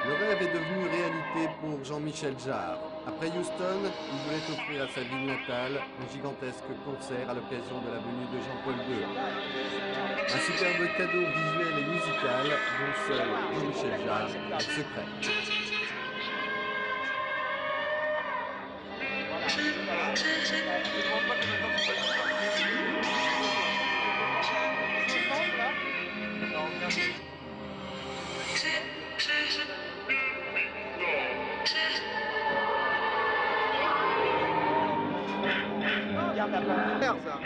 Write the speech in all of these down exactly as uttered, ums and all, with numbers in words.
Le rêve est devenu réalité pour Jean-Michel Jarre. Après Houston, il voulait offrir à sa ville natale un gigantesque concert à l'occasion de la venue de Jean-Paul deux. Un superbe cadeau visuel et musical dont seul Jean-Michel Jarre a le secret. Regarde la panthère, ça.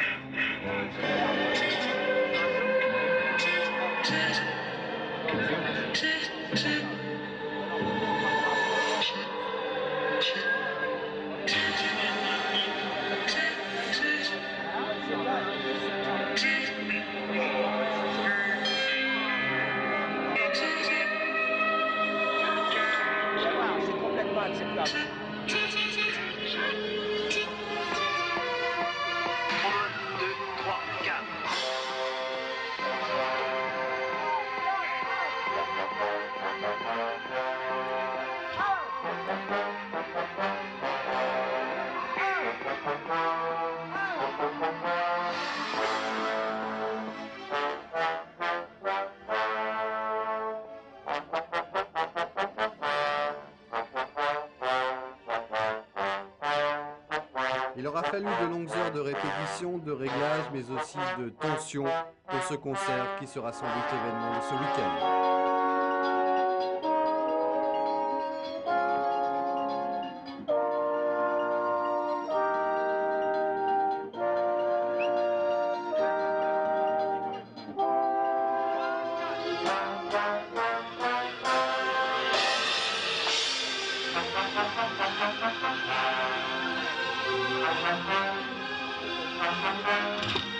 C'est complètement acceptable. Il aura fallu de longues heures de répétition, de réglage, mais aussi de tension pour ce concert qui sera sans doute l'événement de ce week-end. Thank you.